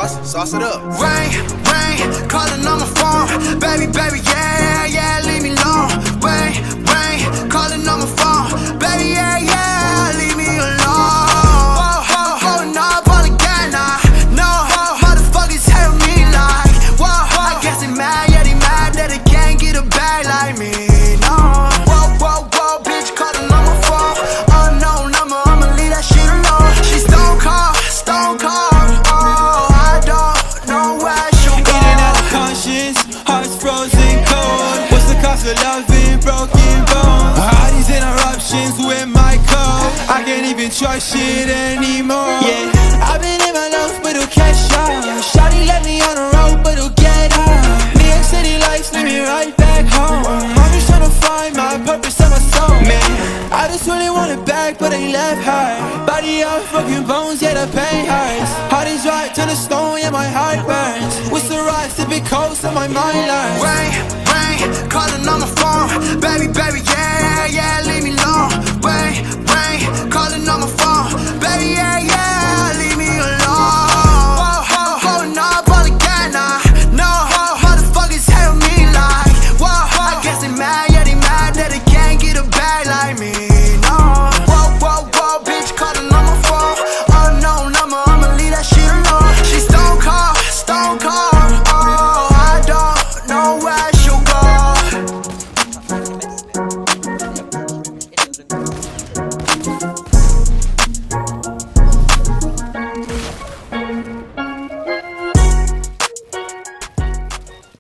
Sauce it up. Rain, calling on my phone. Baby, yeah, leave me alone. Rain, calling on my phone. Baby, yeah, leave me alone. Going up all again, no, motherfuckers hate me like, whoa. I guess they mad, yeah, they mad that they can't get a bag like me, no. Whoa, bitch calling on my phone. Unknown number, I'ma leave that shit alone. She stone cold, oh, I don't know where she'll go. In and out of conscience, hearts frozen cold. What's the cost of loving broken bones? All these interruptions with my code, I can't even trust shit anymore. Yeah, I've been in my lungs, but it'll catch up. Shawty let me on the road, but it'll get up. New York City lights lead me right back home. I'm just trying to find my purpose and my soul. Man, I just really want it back, but ain't left her. Body out, broken bones, yeah, the pain hurts. Heart is right to the stone, yeah, my heart burns. What's the rise to be cold, so my mind learns.